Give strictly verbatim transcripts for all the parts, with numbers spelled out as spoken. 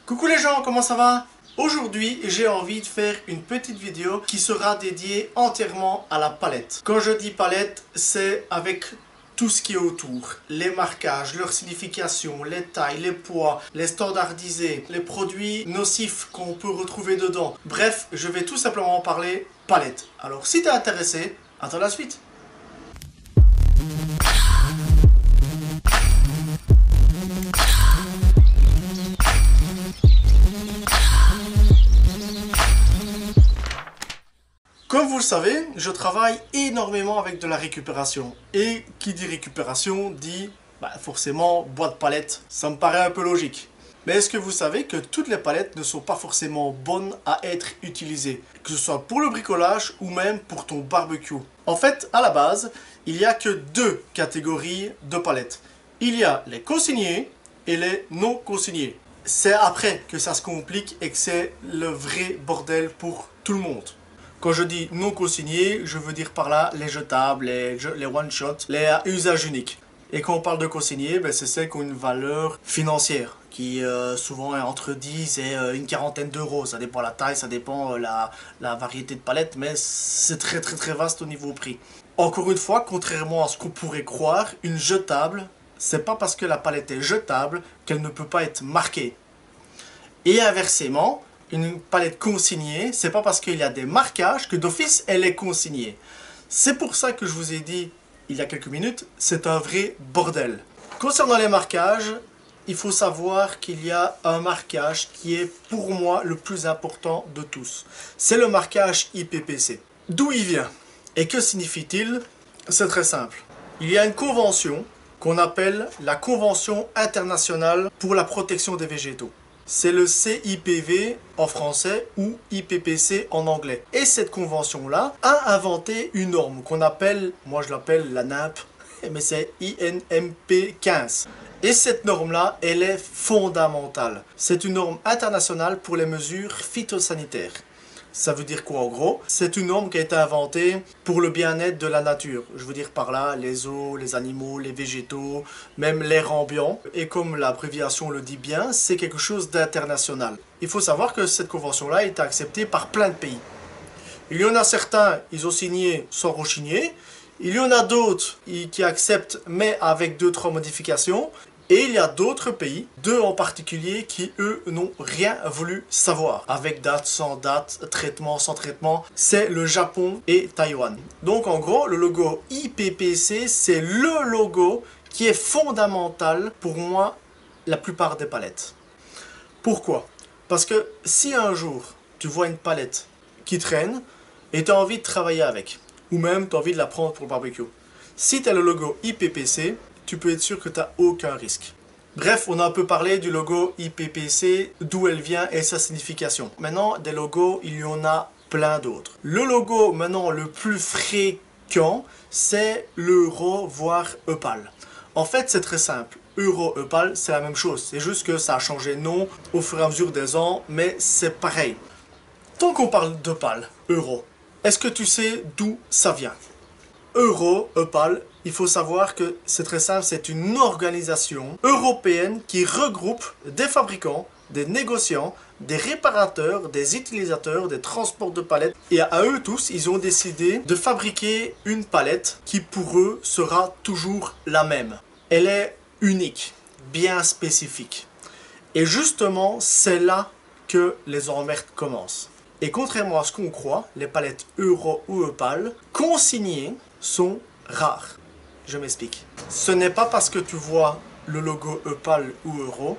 Coucou les gens, comment ça va? Aujourd'hui, j'ai envie de faire une petite vidéo qui sera dédiée entièrement à la palette. Quand je dis palette, c'est avec tout ce qui est autour. Les marquages, leur signification, les tailles, les poids, les standardisés, les produits nocifs qu'on peut retrouver dedans. Bref, je vais tout simplement parler palette. Alors si t'es intéressé, attends la suite. Comme vous le savez, je travaille énormément avec de la récupération. Et qui dit récupération dit bah, forcément boîte palette. Ça me paraît un peu logique. Mais est-ce que vous savez que toutes les palettes ne sont pas forcément bonnes à être utilisées? Que ce soit pour le bricolage ou même pour ton barbecue. En fait, à la base, il n'y a que deux catégories de palettes. Il y a les consignés et les non consignés. C'est après que ça se complique et que c'est le vrai bordel pour tout le monde. Quand je dis non consigné, je veux dire par là les jetables, les, les one-shot, les usages uniques. Et quand on parle de consigné, ben c'est celles qui ont une valeur financière, qui euh, souvent est entre dix et euh, une quarantaine d'euros. Ça dépend la taille, ça dépend euh, la, la variété de palette, mais c'est très très très vaste au niveau prix. Encore une fois, contrairement à ce qu'on pourrait croire, une jetable, c'est pas parce que la palette est jetable qu'elle ne peut pas être marquée. Et inversement, une palette consignée, c'est pas parce qu'il y a des marquages que d'office elle est consignée. C'est pour ça que je vous ai dit il y a quelques minutes, c'est un vrai bordel. Concernant les marquages, il faut savoir qu'il y a un marquage qui est pour moi le plus important de tous. C'est le marquage I P P C. D'où il vient et que signifie-t-il? C'est très simple. Il y a une convention qu'on appelle la Convention internationale pour la protection des végétaux. C'est le C I P V en français ou I P P C en anglais. Et cette convention-là a inventé une norme qu'on appelle, moi je l'appelle la N A P, mais c'est I N M P quinze. Et cette norme-là, elle est fondamentale. C'est une norme internationale pour les mesures phytosanitaires. Ça veut dire quoi en gros? C'est une norme qui a été inventée pour le bien-être de la nature. Je veux dire par là les eaux, les animaux, les végétaux, même l'air ambiant. Et comme l'abréviation le dit bien, c'est quelque chose d'international. Il faut savoir que cette convention-là a été acceptée par plein de pays. Il y en a certains, ils ont signé sans rechigner. Il y en a d'autres qui acceptent mais avec deux trois modifications. Et il y a d'autres pays, deux en particulier, qui eux n'ont rien voulu savoir. Avec date, sans date, traitement, sans traitement, c'est le Japon et Taïwan. Donc en gros, le logo I P P C, c'est le logo qui est fondamental pour moi, la plupart des palettes. Pourquoi? Parce que si un jour, tu vois une palette qui traîne et tu as envie de travailler avec, ou même tu as envie de la prendre pour le barbecue, si tu as le logo I P P C, tu peux être sûr que tu n'as aucun risque. Bref, on a un peu parlé du logo I P P C, d'où elle vient et sa signification. Maintenant, des logos, il y en a plein d'autres. Le logo, maintenant, le plus fréquent, c'est l'euro, voire Opal. En fait, c'est très simple. Euro, Opal, c'est la même chose. C'est juste que ça a changé de nom au fur et à mesure des ans, mais c'est pareil. Tant qu'on parle d'Opal, euro, est-ce que tu sais d'où ça vient? Euro, Opal, il faut savoir que c'est très simple, c'est une organisation européenne qui regroupe des fabricants, des négociants, des réparateurs, des utilisateurs, des transports de palettes. Et à eux tous, ils ont décidé de fabriquer une palette qui pour eux sera toujours la même. Elle est unique, bien spécifique. Et justement, c'est là que les emmerdes commencent. Et contrairement à ce qu'on croit, les palettes Euro ou Opal consignées sont rares. Je m'explique. Ce n'est pas parce que tu vois le logo Opal ou Euro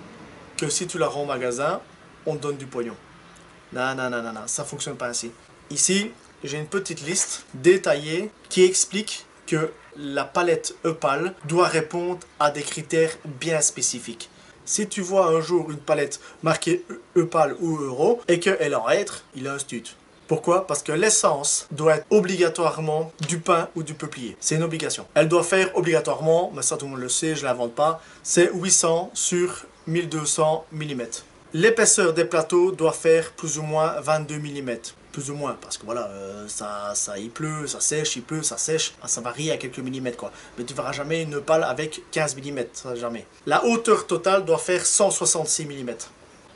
que si tu la rends au magasin, on te donne du pognon. Non, non, non, non, non, ça ne fonctionne pas ainsi. Ici, j'ai une petite liste détaillée qui explique que la palette Opal doit répondre à des critères bien spécifiques. Si tu vois un jour une palette marquée Opal ou Euro et qu'elle en être, il a un stut. Pourquoi? Parce que l'essence doit être obligatoirement du pin ou du peuplier. C'est une obligation. Elle doit faire obligatoirement, mais ça tout le monde le sait, je ne l'invente pas, c'est huit cents sur mille deux cents millimètres. L'épaisseur des plateaux doit faire plus ou moins vingt-deux millimètres. Plus ou moins, parce que voilà, euh, ça, ça il pleut, ça sèche, il pleut, ça sèche, ça varie à quelques millimètres quoi. Mais tu verras jamais une pale avec quinze millimètres, ça jamais. La hauteur totale doit faire cent soixante-six millimètres.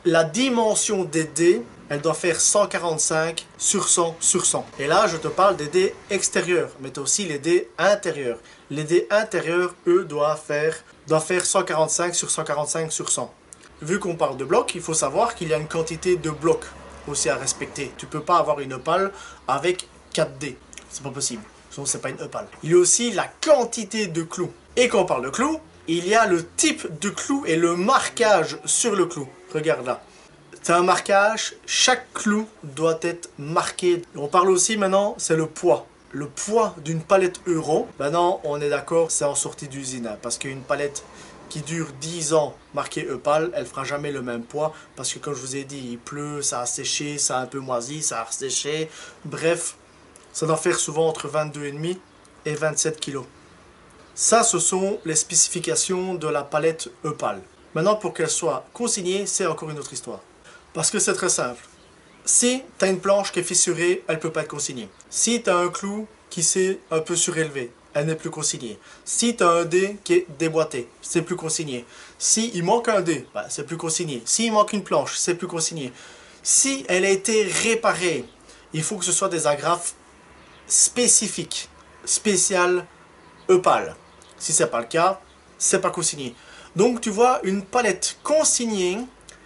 la dimension des dés, elle doit faire cent quarante-cinq sur cent sur cent. Et là, je te parle des dés extérieurs, mais tu as aussi les dés intérieurs. Les dés intérieurs, eux, doivent faire, doivent faire cent quarante-cinq sur cent quarante-cinc sur cent. Vu qu'on parle de blocs, il faut savoir qu'il y a une quantité de blocs aussi à respecter. Tu peux pas avoir une opale avec quatre dés. C'est pas possible. Sinon, c'est pas une opale. Il y a aussi la quantité de clous. Et quand on parle de clous, il y a le type de clou et le marquage sur le clou. Regarde là. C'est un marquage. Chaque clou doit être marqué. On parle aussi maintenant, c'est le poids. Le poids d'une palette euro. Maintenant, on est d'accord, c'est en sortie d'usine. Hein, parce qu'une palette qui dure dix ans marquée Opal, elle fera jamais le même poids parce que comme je vous ai dit, il pleut, ça a séché, ça a un peu moisi, ça a séché. Bref, ça doit faire souvent entre vingt-deux virgule cinq et vingt-sept kilos. Ça, ce sont les spécifications de la palette Opal. Maintenant, pour qu'elle soit consignée, c'est encore une autre histoire. Parce que c'est très simple. Si tu as une planche qui est fissurée, elle ne peut pas être consignée. Si tu as un clou qui s'est un peu surélevé, elle n'est plus consignée. Si tu as un dé qui est déboîté, c'est plus consigné. Si il manque un dé, bah, c'est plus consigné. S'il manque une planche, c'est plus consigné. Si elle a été réparée, il faut que ce soit des agrafes spécifiques, spéciales, Opal. Si ce n'est pas le cas, c'est pas consigné. Donc tu vois, une palette consignée,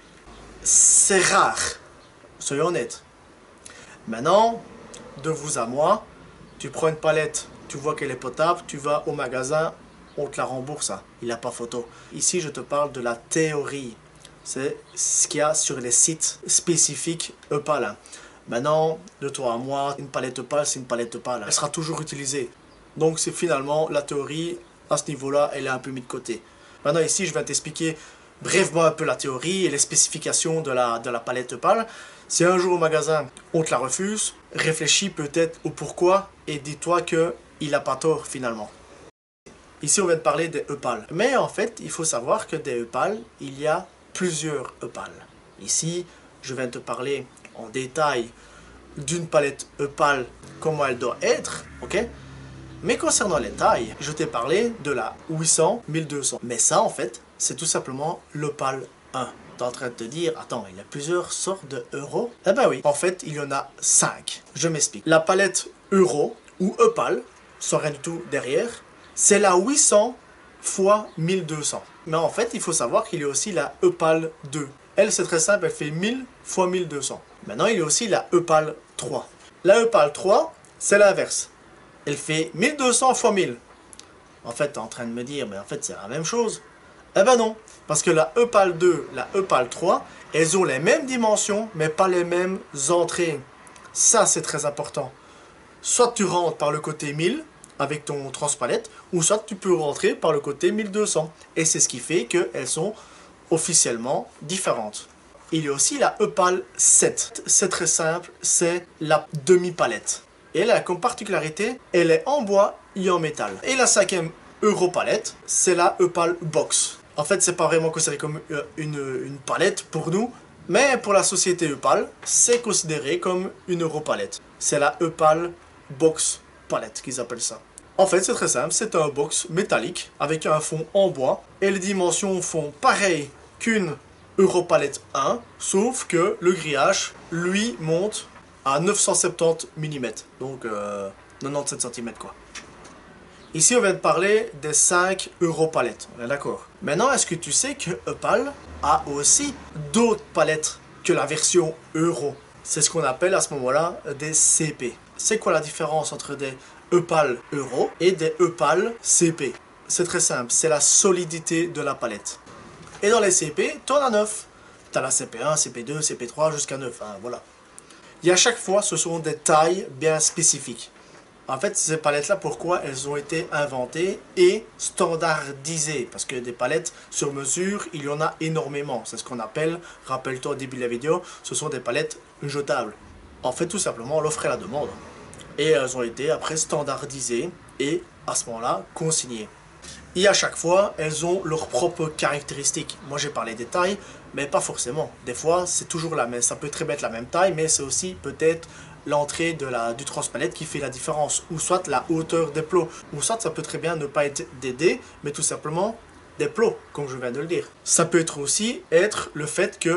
c'est rare. Soyons honnêtes. Maintenant, de vous à moi, tu prends une palette, tu vois qu'elle est potable, tu vas au magasin, on te la rembourse. Hein. Il n'y a pas photo. Ici, je te parle de la théorie. C'est ce qu'il y a sur les sites spécifiques Opal. Hein. Maintenant, de toi à moi, une palette Opal, c'est une palette Opal. Hein. Elle sera toujours utilisée. Donc, c'est finalement la théorie, à ce niveau-là, elle est un peu mise de côté. Maintenant, ici, je vais t'expliquer brièvement un peu la théorie et les spécifications de la, de la palette Opal. Si un jour au magasin, on te la refuse, réfléchis peut-être au pourquoi et dis-toi qu'il n'a pas tort finalement. Ici, on vient de parler des Opal. Mais en fait, il faut savoir que des Opal, il y a plusieurs Opal. Ici, je viens de te parler en détail d'une palette Opal, comment elle doit être, ok? Mais concernant les tailles, je t'ai parlé de la huit cents mille deux cents. Mais ça, en fait, c'est tout simplement l'Opal un. Tu es en train de te dire, attends, il y a plusieurs sortes de euros? Eh ben oui, en fait, il y en a cinq. Je m'explique. La palette euro, ou Opal, sans rien du tout derrière, c'est la huit cents fois mille deux cents. Mais en fait, il faut savoir qu'il y a aussi la Opal deux. Elle, c'est très simple, elle fait mille fois mille deux cents. Maintenant, il y a aussi la Opal trois. La Opal trois, c'est l'inverse. Elle fait mille deux cents fois mille. En fait, tu es en train de me dire, mais en fait, c'est la même chose. Eh ben non, parce que la Opal deux, la Opal trois, elles ont les mêmes dimensions, mais pas les mêmes entrées. Ça, c'est très important. Soit tu rentres par le côté mille, avec ton transpalette, ou soit tu peux rentrer par le côté mille deux cents. Et c'est ce qui fait qu'elles sont officiellement différentes. Il y a aussi la Opal sept. C'est très simple, c'est la demi-palette. Et elle a comme particularité, elle est en bois et en métal. Et la cinquième Europalette, c'est la Opal Box. En fait, c'est pas vraiment considéré comme une, une palette pour nous, mais pour la société Opal, c'est considéré comme une Europalette. C'est la Opal Box Palette qu'ils appellent ça. En fait, c'est très simple, c'est un box métallique avec un fond en bois et les dimensions font pareil qu'une Europalette un, sauf que le grillage, lui, monte à neuf cent soixante-dix millimètres, donc euh, quatre-vingt-dix-sept centimètres quoi. Ici, on vient de parler des cinq Europalettes, on est d'accord. Maintenant, est-ce que tu sais que Opal a aussi d'autres palettes que la version Euro? C'est ce qu'on appelle à ce moment-là des C P. C'est quoi la différence entre des Opal Euro et des Opal C P? C'est très simple, c'est la solidité de la palette. Et dans les C P, tu en as neuf. Tu as la C P un, C P deux, C P trois jusqu'à neuf, hein, voilà. Et à chaque fois, ce sont des tailles bien spécifiques. En fait, ces palettes-là, pourquoi elles ont été inventées et standardisées? Parce que des palettes sur mesure, il y en a énormément. C'est ce qu'on appelle, rappelle-toi au début de la vidéo, ce sont des palettes jetables. En fait, tout simplement, l'offre et la demande. Et elles ont été après standardisées et à ce moment-là, consignées. Et à chaque fois, elles ont leurs propres caractéristiques. Moi, j'ai parlé des tailles, mais pas forcément. Des fois, c'est toujours la même. Ça peut très bien être la même taille, mais c'est aussi peut-être l'entrée de la du transpalette qui fait la différence. Ou soit la hauteur des plots. Ou soit ça peut très bien ne pas être des dés, mais tout simplement des plots, comme je viens de le dire. Ça peut être aussi être le fait que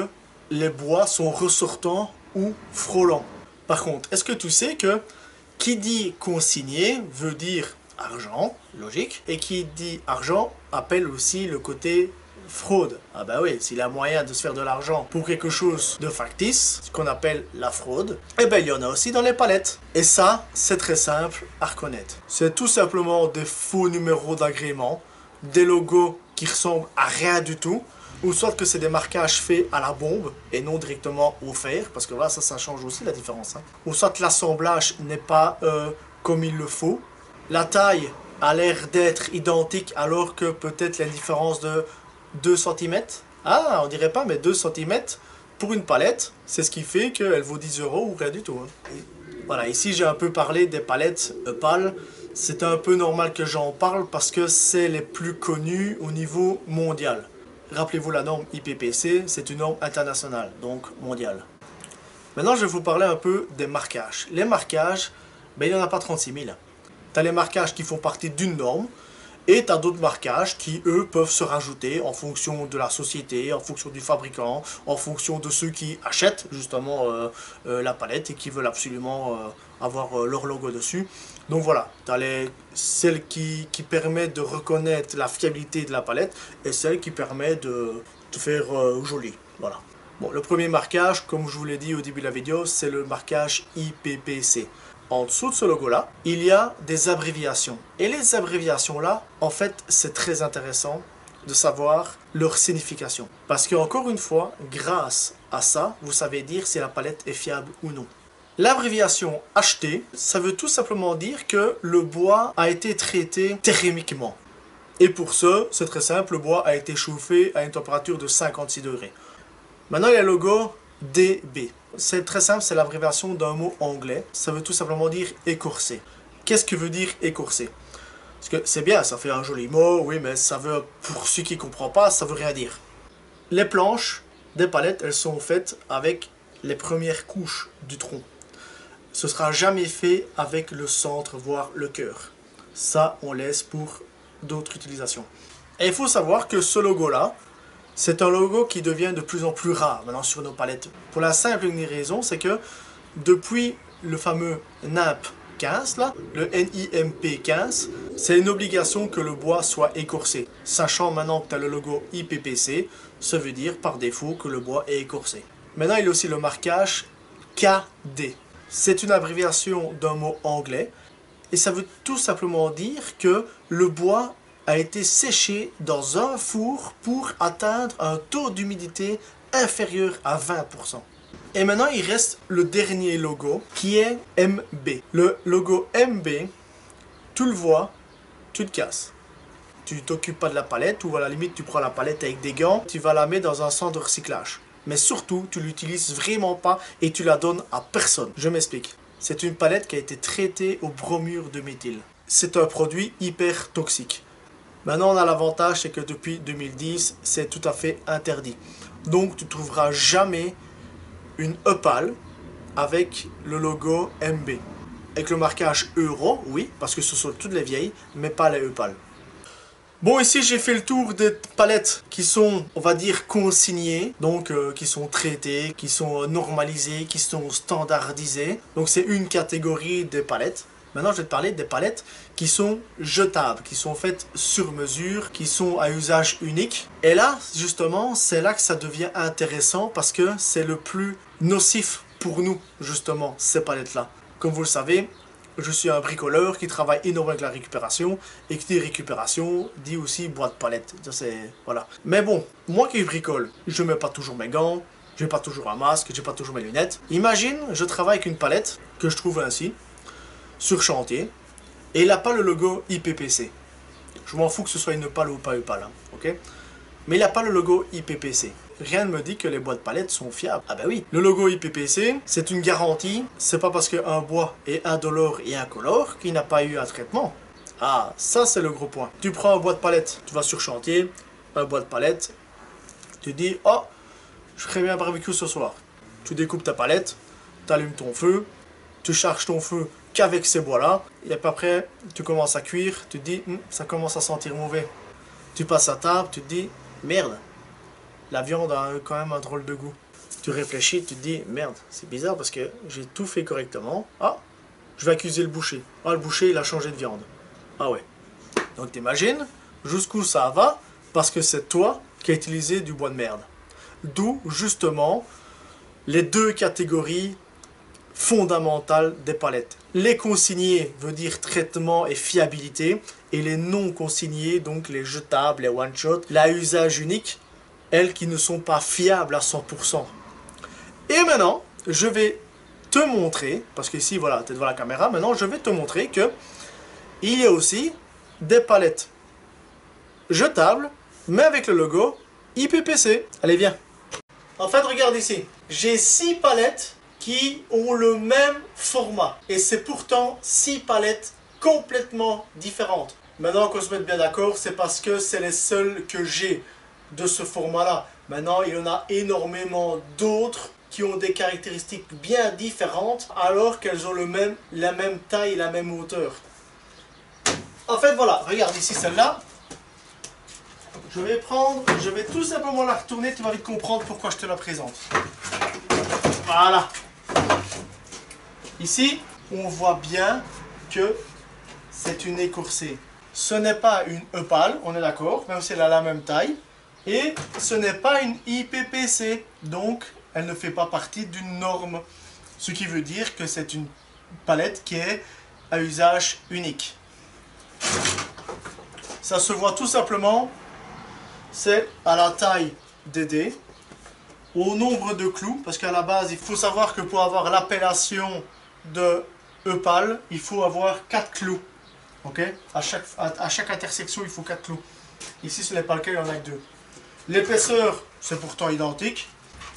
les bois sont ressortants ou frôlants. Par contre, est-ce que tu sais que qui dit consigné veut dire argent, logique, et qui dit argent appelle aussi le côté fraude. Ah bah oui, s'il y a moyen de se faire de l'argent pour quelque chose de factice, ce qu'on appelle la fraude, eh ben il y en a aussi dans les palettes. Et ça, c'est très simple à reconnaître. C'est tout simplement des faux numéros d'agrément, des logos qui ressemblent à rien du tout, ou soit que c'est des marquages faits à la bombe et non directement au fer, parce que là ça, ça change aussi la différence. Hein. Ou soit l'assemblage n'est pas euh, comme il le faut. La taille a l'air d'être identique alors que peut-être la différence de deux centimètres. Ah, on dirait pas, mais deux centimètres pour une palette, c'est ce qui fait qu'elle vaut dix euros ou rien du tout. Hein. Voilà, ici j'ai un peu parlé des palettes Opal. C'est un peu normal que j'en parle parce que c'est les plus connus au niveau mondial. Rappelez-vous la norme I P P C, c'est une norme internationale, donc mondiale. Maintenant, je vais vous parler un peu des marquages. Les marquages, ben, il n'y en a pas trente-six mille. Tu as les marquages qui font partie d'une norme, et tu as d'autres marquages qui, eux, peuvent se rajouter en fonction de la société, en fonction du fabricant, en fonction de ceux qui achètent justement euh, euh, la palette et qui veulent absolument euh, avoir euh, leur logo dessus. Donc voilà, tu as les, celle qui, qui permet de reconnaître la fiabilité de la palette et celle qui permet de, de faire euh, joli. Voilà. Bon, le premier marquage, comme je vous l'ai dit au début de la vidéo, c'est le marquage I P P C. En dessous de ce logo-là, il y a des abréviations. Et les abréviations-là, en fait, c'est très intéressant de savoir leur signification. Parce qu'encore une fois, grâce à ça, vous savez dire si la palette est fiable ou non. L'abréviation H T, ça veut tout simplement dire que le bois a été traité thermiquement. Et pour ce, c'est très simple, le bois a été chauffé à une température de cinquante-six degrés. Maintenant, il y a le logo D B. C'est très simple, c'est l'abréviation d'un mot anglais. Ça veut tout simplement dire écorcé. Qu'est-ce que veut dire écorcé? Parce que c'est bien, ça fait un joli mot, oui, mais ça veut, pour ceux qui ne comprennent pas, ça veut rien dire. Les planches des palettes, elles sont faites avec les premières couches du tronc. Ce sera jamais fait avec le centre, voire le cœur. Ça, on laisse pour d'autres utilisations. Et il faut savoir que ce logo-là, c'est un logo qui devient de plus en plus rare maintenant sur nos palettes. Pour la simple et unique raison, c'est que depuis le fameux N I M P quinze, là, le N I M P quinze, c'est une obligation que le bois soit écorcé. Sachant maintenant que tu as le logo I P P C, ça veut dire par défaut que le bois est écorcé. Maintenant, il y a aussi le marquage K D. C'est une abréviation d'un mot anglais et ça veut tout simplement dire que le bois a été séché dans un four pour atteindre un taux d'humidité inférieur à vingt pour cent. Et maintenant, il reste le dernier logo qui est M B. Le logo M B, tu le vois, tu te casses. Tu t'occupes pas de la palette ou à la limite tu prends la palette avec des gants, tu vas la mettre dans un centre de recyclage. Mais surtout, tu l'utilises vraiment pas et tu la donnes à personne. Je m'explique. C'est une palette qui a été traitée au bromure de méthyle. C'est un produit hyper toxique. Maintenant, on a l'avantage, c'est que depuis deux mille dix, c'est tout à fait interdit. Donc, tu ne trouveras jamais une Opal avec le logo M B. Avec le marquage Euro, oui, parce que ce sont toutes les vieilles, mais pas les Opal. Bon, ici, j'ai fait le tour des palettes qui sont, on va dire, consignées, donc euh, qui sont traitées, qui sont normalisées, qui sont standardisées. Donc, c'est une catégorie des palettes. Maintenant, je vais te parler des palettes qui sont jetables, qui sont faites sur mesure, qui sont à usage unique. Et là, justement, c'est là que ça devient intéressant parce que c'est le plus nocif pour nous, justement, ces palettes-là. Comme vous le savez, je suis un bricoleur qui travaille énormément avec la récupération. Et qui dit récupération, dit aussi boîte palette. Voilà. Mais bon, moi qui bricole, je ne mets pas toujours mes gants, je n'ai pas toujours un masque, je n'ai pas toujours mes lunettes. Imagine, je travaille avec une palette que je trouve ainsi, sur chantier, et il n'a pas le logo I P P C. Je m'en fous que ce soit une Opal ou pas Opal, hein, ok? Mais il n'a pas le logo I P P C. Rien ne me dit que les boîtes palettes sont fiables. Ah ben oui, le logo I P P C, c'est une garantie. C'est pas parce qu'un bois est indolore et incolore qu'il n'a pas eu un traitement. Ah, ça c'est le gros point. Tu prends un bois de palette, tu vas sur chantier, un bois de palette, tu dis, oh, je ferai bien un barbecue ce soir. Tu découpes ta palette, tu allumes ton feu, tu charges ton feu qu'avec ces bois-là, et puis après, tu commences à cuire, tu te dis, hm, ça commence à sentir mauvais. Tu passes à table, tu te dis, merde, la viande a quand même un drôle de goût. Tu réfléchis, tu te dis, merde, c'est bizarre parce que j'ai tout fait correctement. Ah, je vais accuser le boucher. Ah, le boucher, il a changé de viande. Ah ouais. Donc t'imagines jusqu'où ça va parce que c'est toi qui as utilisé du bois de merde. D'où, justement, les deux catégories fondamentales des palettes. Les consignés veut dire traitement et fiabilité, et les non consignés, donc les jetables, les one-shot, la usage unique, elles qui ne sont pas fiables à cent pour cent. Et maintenant, je vais te montrer, parce que ici, voilà, tu es devant la caméra, maintenant je vais te montrer que il y a aussi des palettes jetables, mais avec le logo I P P C. Allez, viens. En fait, regarde ici. J'ai six palettes qui ont le même format. Et c'est pourtant six palettes complètement différentes. Maintenant qu'on se mette bien d'accord, c'est parce que c'est les seules que j'ai de ce format-là. Maintenant, il y en a énormément d'autres qui ont des caractéristiques bien différentes alors qu'elles ont le même, la même taille et la même hauteur. En fait, voilà, regarde ici celle-là. Je vais prendre, je vais tout simplement la retourner, tu vas vite comprendre pourquoi je te la présente. Voilà. Ici, on voit bien que c'est une écourcée. Ce n'est pas une Opal, on est d'accord, même si elle a la même taille. Et ce n'est pas une I P P C, donc elle ne fait pas partie d'une norme. Ce qui veut dire que c'est une palette qui est à usage unique. Ça se voit tout simplement, c'est à la taille des dés, au nombre de clous, parce qu'à la base, il faut savoir que pour avoir l'appellation de Opal, il faut avoir quatre clous. Ok, à chaque, à, à chaque intersection, il faut quatre clous. Ici, ce n'est pas le cas, il n'y en a que deux. L'épaisseur, c'est pourtant identique.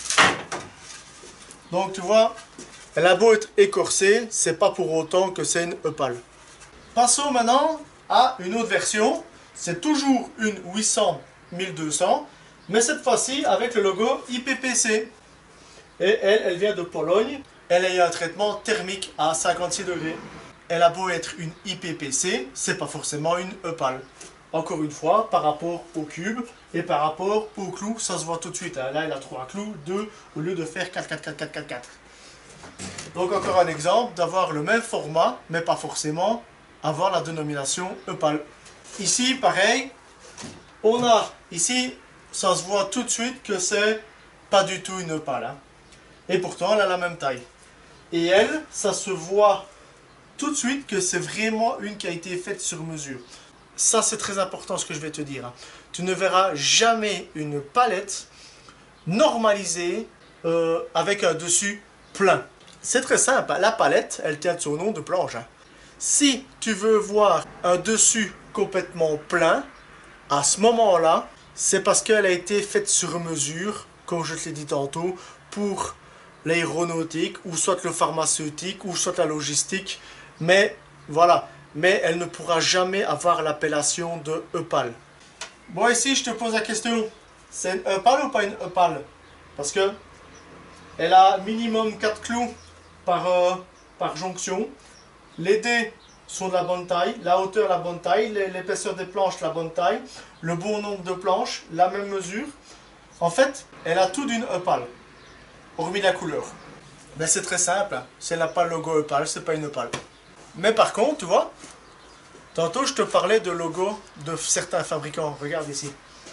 Donc, tu vois, elle a beau être écorcée, c'est pas pour autant que c'est une Opal. Passons maintenant à une autre version. C'est toujours une huit cents mille deux cents, mais cette fois-ci avec le logo I P P C. Et elle, elle vient de Pologne. Elle a eu un traitement thermique à cinquante-six degrés. Elle a beau être une I P P C, c'est pas forcément une Opal. Encore une fois, par rapport au cube et par rapport au clou, ça se voit tout de suite. Là, elle a trois clous, deux au lieu de faire quatre, quatre, quatre, quatre, quatre, quatre. Donc encore un exemple d'avoir le même format, mais pas forcément avoir la dénomination Opal. Ici, pareil, on a ici, ça se voit tout de suite que c'est pas du tout une Opal. Hein. Et pourtant, elle a la même taille. Et elle, ça se voit tout de suite que c'est vraiment une qui a été faite sur mesure. Ça, c'est très important ce que je vais te dire. Hein. Tu ne verras jamais une palette normalisée euh, avec un dessus plein. C'est très simple. La palette, elle tient son nom de planche. Hein. Si tu veux voir un dessus complètement plein, à ce moment-là, c'est parce qu'elle a été faite sur mesure, comme je te l'ai dit tantôt, pour l'aéronautique, ou soit le pharmaceutique, ou soit la logistique. Mais voilà, mais elle ne pourra jamais avoir l'appellation de Opal. Bon, ici, je te pose la question, c'est une Opal ou pas une Opal? Parce que elle a minimum quatre clous par, euh, par jonction. Les dés sont de la bonne taille, la hauteur la bonne taille, l'épaisseur des planches la bonne taille, le bon nombre de planches, la même mesure. En fait, elle a tout d'une Opal, hormis la couleur. Ben, c'est très simple, si elle n'a pas le logo Opal, c'est pas une Opal. Mais par contre, tu vois, tantôt je te parlais de logo de certains fabricants. Regarde ici.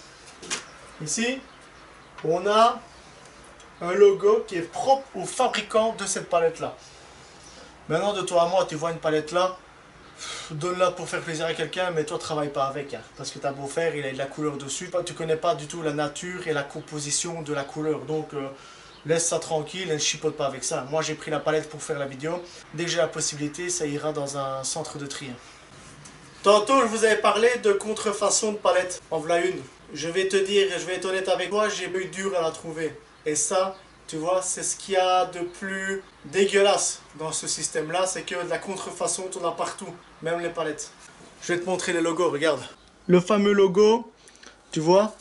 Ici, on a un logo qui est propre au fabricant de cette palette-là. Maintenant, de toi à moi, tu vois une palette là, donne-la pour faire plaisir à quelqu'un, mais toi, travaille pas avec. Hein, parce que tu as beau faire, il a de la couleur dessus. Tu connais pas du tout la nature et la composition de la couleur. Donc, euh, laisse ça tranquille et ne chipote pas avec ça. Moi, j'ai pris la palette pour faire la vidéo. Dès que j'ai la possibilité, ça ira dans un centre de tri. Tantôt, je vous avais parlé de contrefaçon de palette. En voilà une. Je vais te dire, et je vais être honnête avec toi, j'ai eu dur à la trouver. Et ça, tu vois, c'est ce qu'il y a de plus dégueulasse dans ce système-là, c'est que de la contrefaçon, tu en as partout, même les palettes. Je vais te montrer les logos, regarde. Le fameux logo, tu vois.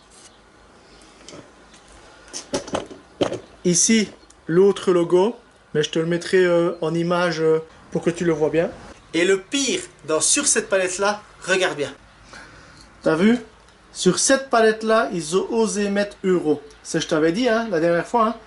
Ici, l'autre logo, mais je te le mettrai euh, en image euh, pour que tu le vois bien. Et le pire, dans, sur cette palette-là, regarde bien. T'as vu? Sur cette palette-là, ils ont osé mettre euro. C'est ce que je t'avais dit hein, la dernière fois. Hein.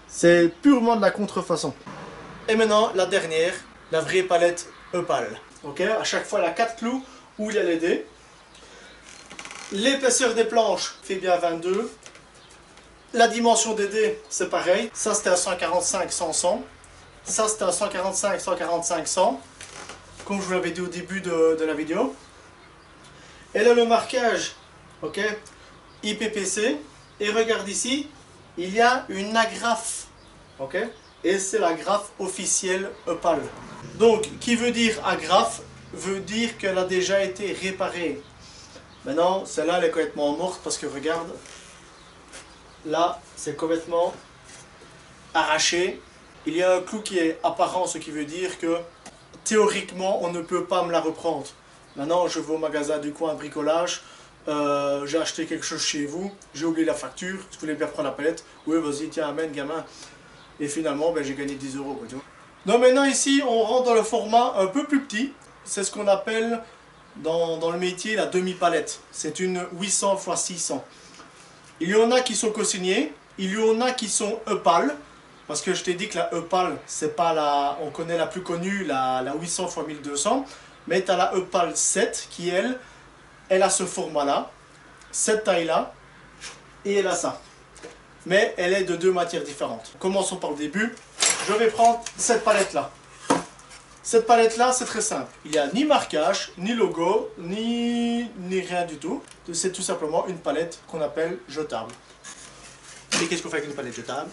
C'est purement de la contrefaçon. Et maintenant, la dernière, la vraie palette Opal. Ok, à chaque fois, elle a quatre clous où il y a les dés. L'épaisseur des planches fait bien vingt-deux. La dimension des dés, c'est pareil. Ça, c'était un cent quarante-cinq, cent, cent. Ça, c'était un cent quarante-cinq, cent quarante-cinq, cent. Comme je vous l'avais dit au début de, de la vidéo. Et là, le marquage, ok, I P P C. Et regarde ici, il y a une agrafe. Ok, et c'est l'agrafe officielle Opal. Donc, qui veut dire agrafe, veut dire qu'elle a déjà été réparée. Maintenant, celle-là, elle est complètement morte parce que regarde, là, c'est complètement arraché. Il y a un clou qui est apparent, ce qui veut dire que théoriquement, on ne peut pas me la reprendre. Maintenant, je vais au magasin du coin de bricolage, euh, j'ai acheté quelque chose chez vous, j'ai oublié la facture, tu voulais bien prendre la palette, oui, vas-y, tiens, amène, gamin. Et finalement, ben, j'ai gagné dix euros. Quoi, tu vois. Donc maintenant, ici, on rentre dans le format un peu plus petit. C'est ce qu'on appelle dans, dans le métier la demi-palette. C'est une huit cents par six cents. Il y en a qui sont co-signés, il y en a qui sont Opal. Parce que je t'ai dit que la Opal, c'est pas la, on connaît la plus connue, la, la huit cents par mille deux cents. Mais tu as la Opal sept qui, elle, elle a ce format-là, cette taille-là, et elle a ça. Mais elle est de deux matières différentes. Commençons par le début. Je vais prendre cette palette-là. Cette palette-là, c'est très simple. Il n'y a ni marquage, ni logo, ni, ni rien du tout. C'est tout simplement une palette qu'on appelle jetable. Et qu'est-ce qu'on fait avec une palette jetable?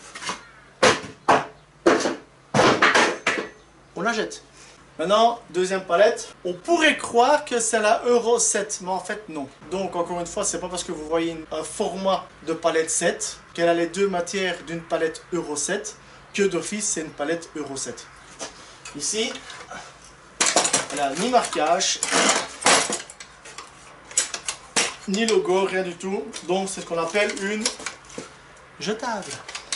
On la jette. Maintenant, deuxième palette. On pourrait croire que c'est la Euro sept, mais en fait non. Donc encore une fois, c'est pas parce que vous voyez un format de palette sept qu'elle a les deux matières d'une palette Euro sept que d'office c'est une palette Euro sept. Ici, elle a ni marquage, ni logo, rien du tout. Donc c'est ce qu'on appelle une jetable.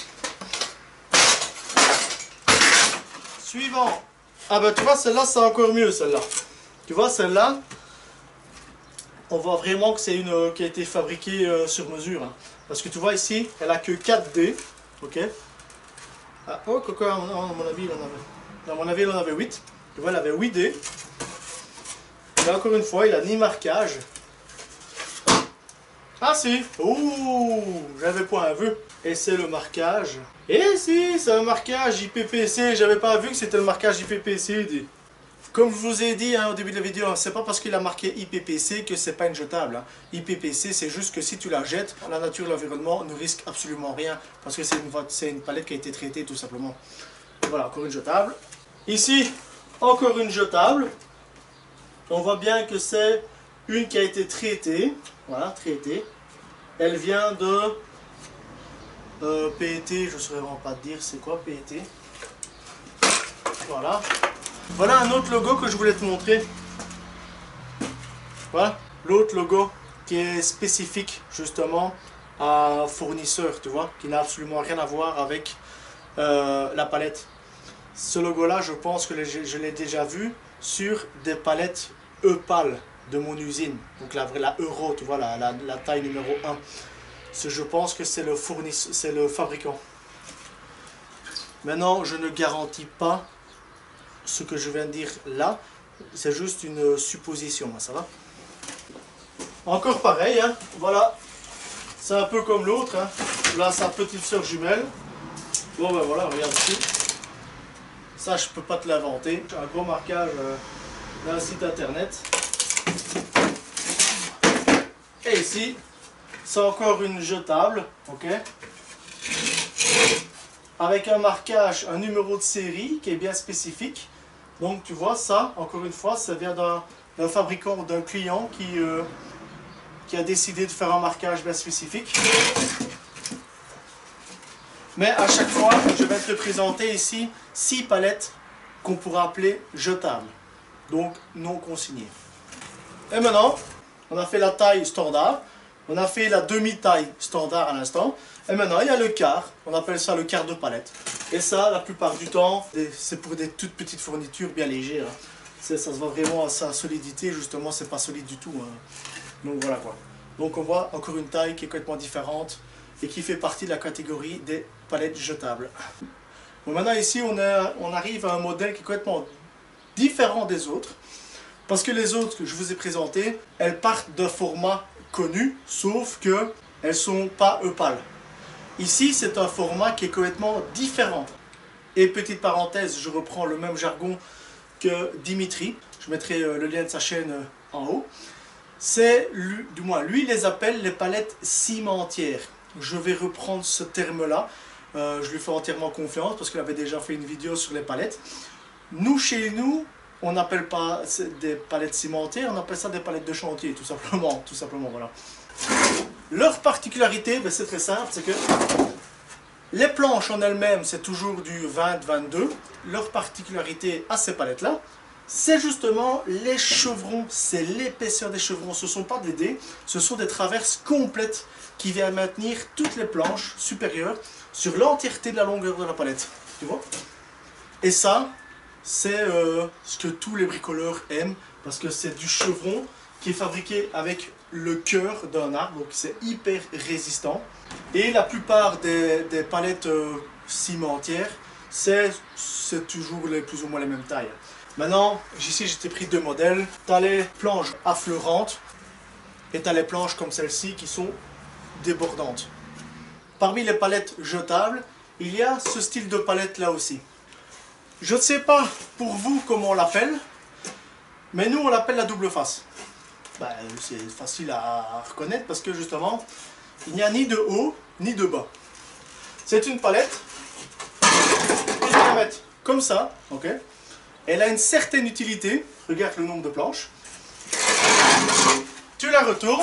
Suivant. Ah ben tu vois, celle-là, c'est encore mieux, celle-là. Tu vois, celle-là, on voit vraiment que c'est une euh, qui a été fabriquée euh, sur mesure. Hein. Parce que tu vois ici, elle a que quatre dés. Ok. Ah, oh, coco, à mon avis, il en avait. À mon avis, il en avait huit. Tu vois, elle avait huit dés. Et encore une fois, il a ni marquage. Ah si. Ouh, j'avais pas vu. Et c'est le marquage. Et si, c'est un marquage I P P C. J'avais pas vu que c'était le marquage I P P C. Comme je vous ai dit hein, au début de la vidéo, c'est pas parce qu'il a marqué I P P C que c'est pas une jetable. Hein. I P P C, c'est juste que si tu la jettes, la nature et l'environnement ne risquent absolument rien. Parce que c'est une, une palette qui a été traitée tout simplement. Voilà, encore une jetable. Ici, encore une jetable. On voit bien que c'est une qui a été traitée. Voilà, traitée. Elle vient de euh, P E T, je ne saurais vraiment pas te dire c'est quoi P E T. Voilà. Voilà un autre logo que je voulais te montrer. Voilà, l'autre logo qui est spécifique justement à un fournisseur, tu vois, qui n'a absolument rien à voir avec euh, la palette. Ce logo-là, je pense que je l'ai déjà vu sur des palettes Opal de mon usine. Donc la, la Euro, tu vois, la, la, la taille numéro un. Je pense que c'est le fournisseur, c'est le fabricant. Maintenant, je ne garantis pas ce que je viens de dire là. C'est juste une supposition, ça va. Encore pareil, hein, voilà. C'est un peu comme l'autre. Hein. Là, sa petite soeur jumelle. Bon, ben voilà, regarde ici. Ça, je peux pas te l'inventer. Un gros marquage euh, d'un site internet. Et ici, c'est encore une jetable, ok, avec un marquage, un numéro de série qui est bien spécifique. Donc tu vois ça, encore une fois, ça vient d'un fabricant ou d'un client qui, euh, qui a décidé de faire un marquage bien spécifique. Mais à chaque fois, je vais te présenter ici six palettes qu'on pourra appeler jetables, donc non consignées. Et maintenant, on a fait la taille standard, on a fait la demi-taille standard à l'instant, et maintenant il y a le quart, on appelle ça le quart de palette. Et ça, la plupart du temps, c'est pour des toutes petites fournitures bien légères. Hein. Ça se voit vraiment à sa solidité, justement, c'est pas solide du tout. Hein. Donc voilà quoi. Donc on voit encore une taille qui est complètement différente et qui fait partie de la catégorie des palette jetable. Bon, maintenant ici on, a, on arrive à un modèle qui est complètement différent des autres. Parce que les autres que je vous ai présentés, elles partent d'un format connu, sauf que elles sont pas épales. Ici c'est un format qui est complètement différent. Et petite parenthèse, je reprends le même jargon que Dimitri. Je mettrai le lien de sa chaîne en haut. C'est, du moins, lui il les appelle les palettes cimentières. Je vais reprendre ce terme-là. Euh, je lui fais entièrement confiance parce qu'il avait déjà fait une vidéo sur les palettes. Nous, chez nous, on n'appelle pas des palettes cimentières, on appelle ça des palettes de chantier, tout simplement. Tout simplement, voilà. Leur particularité, ben, c'est très simple, c'est que les planches en elles-mêmes, c'est toujours du vingt vingt-deux. Leur particularité à ces palettes-là, c'est justement les chevrons, c'est l'épaisseur des chevrons. Ce ne sont pas des dés, ce sont des traverses complètes qui viennent maintenir toutes les planches supérieures sur l'entièreté de la longueur de la palette. Tu vois? Et ça, c'est euh, ce que tous les bricoleurs aiment, parce que c'est du chevron qui est fabriqué avec le cœur d'un arbre, donc c'est hyper résistant. Et la plupart des, des palettes euh, cimentières, c'est toujours les, plus ou moins les mêmes tailles. Maintenant, ici j'ai pris deux modèles. Tu as les planches affleurantes et tu as les planches comme celle-ci qui sont débordantes. Parmi les palettes jetables, il y a ce style de palette là aussi. Je ne sais pas pour vous comment on l'appelle, mais nous on l'appelle la double face. Ben, c'est facile à reconnaître parce que justement, il n'y a ni de haut ni de bas. C'est une palette, tu peux la mettre comme ça, ok? Elle a une certaine utilité, regarde le nombre de planches. Tu la retournes.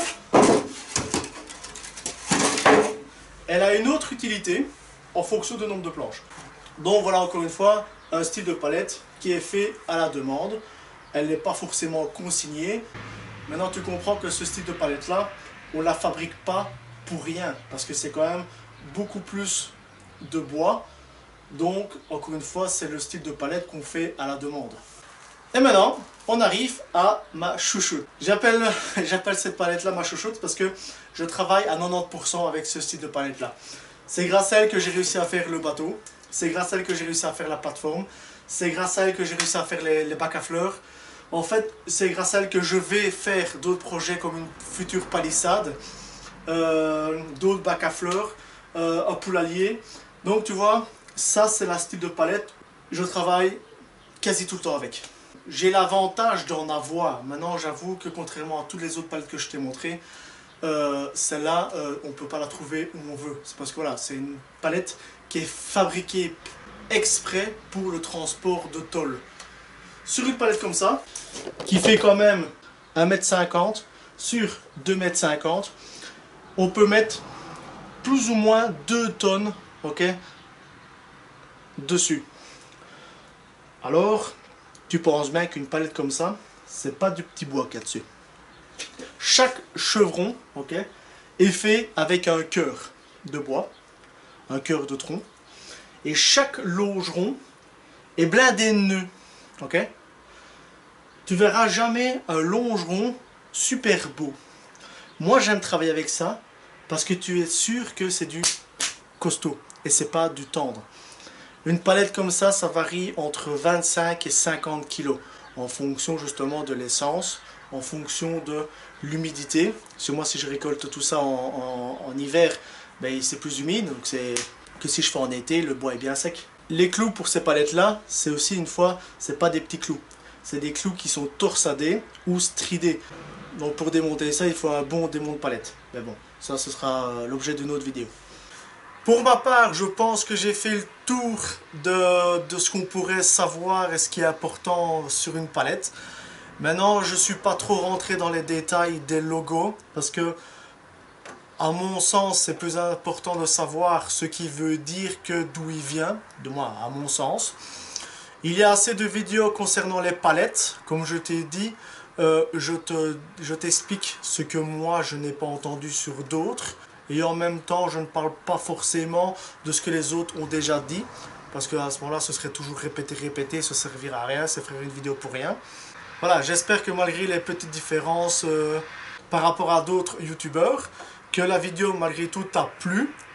Elle a une autre utilité en fonction du nombre de planches. Donc voilà encore une fois un style de palette qui est fait à la demande. Elle n'est pas forcément consignée. Maintenant tu comprends que ce style de palette là, on ne la fabrique pas pour rien. Parce que c'est quand même beaucoup plus de bois. Donc, encore une fois, c'est le style de palette qu'on fait à la demande. Et maintenant, on arrive à ma chouchoute. J'appelle cette palette-là ma chouchoute parce que je travaille à quatre-vingt-dix pour cent avec ce style de palette-là. C'est grâce à elle que j'ai réussi à faire le bateau. C'est grâce à elle que j'ai réussi à faire la plateforme. C'est grâce à elle que j'ai réussi à faire les, les bacs à fleurs. En fait, c'est grâce à elle que je vais faire d'autres projets comme une future palissade, euh, d'autres bacs à fleurs, euh, un poulailler. Donc, tu vois... Ça, c'est la style de palette. Je travaille quasi tout le temps avec. J'ai l'avantage d'en avoir. Maintenant, j'avoue que contrairement à toutes les autres palettes que je t'ai montrées, euh, celle-là, euh, on ne peut pas la trouver où on veut. C'est parce que voilà, c'est une palette qui est fabriquée exprès pour le transport de tôle. Sur une palette comme ça, qui fait quand même un mètre cinquante sur deux mètres cinquante, on peut mettre plus ou moins deux tonnes, ok, dessus. Alors, tu penses bien qu'une palette comme ça, c'est pas du petit bois qu'il y a dessus. Chaque chevron, ok, est fait avec un cœur de bois, un cœur de tronc, et chaque longeron est blindé de nœuds, ok. Tu verras jamais un longeron super beau. Moi, j'aime travailler avec ça parce que tu es sûr que c'est du costaud et c'est pas du tendre. Une palette comme ça, ça varie entre vingt-cinq et cinquante kilos en fonction justement de l'essence, en fonction de l'humidité. Parce que moi, si je récolte tout ça en, en, en hiver, ben, c'est plus humide, donc c'est que si je fais en été, le bois est bien sec. Les clous pour ces palettes-là, c'est aussi une fois, c'est pas des petits clous. C'est des clous qui sont torsadés ou stridés. Donc pour démonter ça, il faut un bon démont de palette. Mais bon, ça, ce sera l'objet d'une autre vidéo. Pour ma part, je pense que j'ai fait le tour de, de ce qu'on pourrait savoir et ce qui est important sur une palette. Maintenant, je ne suis pas trop rentré dans les détails des logos parce que, à mon sens, c'est plus important de savoir ce qu'il veut dire que d'où il vient, de moi, à mon sens. Il y a assez de vidéos concernant les palettes, comme je t'ai dit. Euh, je te, je t'explique ce que moi, je n'ai pas entendu sur d'autres. Et en même temps, je ne parle pas forcément de ce que les autres ont déjà dit. Parce qu'à ce moment-là, ce serait toujours répéter, répéter, ça ne servira à rien, ça ferait une vidéo pour rien. Voilà, j'espère que malgré les petites différences euh, par rapport à d'autres youtubeurs, que la vidéo malgré tout t'a plu.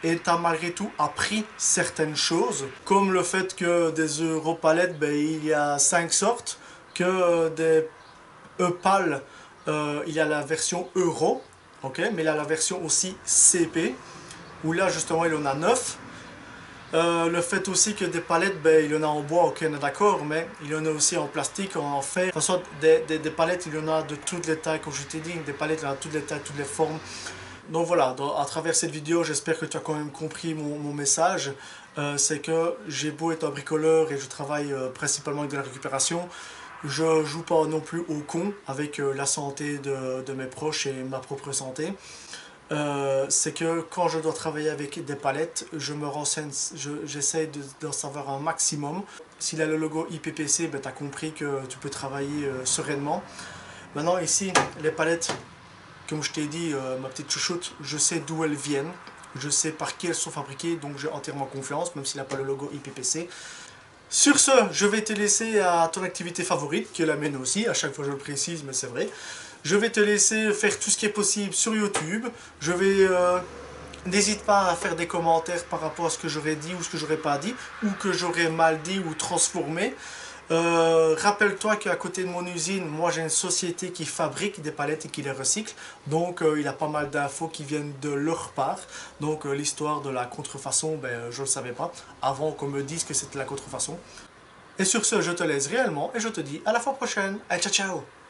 et tu as malgré tout appris certaines choses, comme le fait que des Europalettes, ben, il y a cinq sortes, que des Epal, euh, il y a la version Euro, ok, mais il y a la version aussi C P, où là justement il en a neuf. Euh, le fait aussi que des palettes, ben, il y en a en bois, ok, on est d'accord, mais il y en a aussi en plastique, en fer. De toute façon, des, des, des palettes, il y en a de toutes les tailles, comme je t'ai dit, des palettes, il y en a de toutes les tailles, toutes les formes. Donc voilà, dans, à travers cette vidéo, j'espère que tu as quand même compris mon, mon message. Euh, c'est que j'ai beau être un bricoleur et je travaille euh, principalement avec de la récupération, je joue pas non plus au con avec euh, la santé de, de mes proches et ma propre santé. Euh, c'est que quand je dois travailler avec des palettes, je me renseigne, j'essaie je, d'en savoir un maximum. S'il a le logo I P P C, ben, tu as compris que tu peux travailler euh, sereinement. Maintenant ici, les palettes, comme je t'ai dit, euh, ma petite chouchoute, je sais d'où elles viennent, je sais par qui elles sont fabriquées, donc j'ai entièrement confiance, même s'il n'a pas le logo I P P C. Sur ce, je vais te laisser à ton activité favorite, qui est la mienne aussi, à chaque fois je le précise, mais c'est vrai. Je vais te laisser faire tout ce qui est possible sur YouTube. Je vais... Euh, n'hésite pas à faire des commentaires par rapport à ce que j'aurais dit ou ce que j'aurais pas dit, ou que j'aurais mal dit ou transformé. Euh, Rappelle-toi qu'à côté de mon usine, moi j'ai une société qui fabrique des palettes et qui les recycle. Donc euh, il y a pas mal d'infos qui viennent de leur part. Donc euh, l'histoire de la contrefaçon, ben, je ne le savais pas, avant qu'on me dise que c'était la contrefaçon. Et sur ce, je te laisse réellement et je te dis à la fois prochaine. Allez, ciao ciao!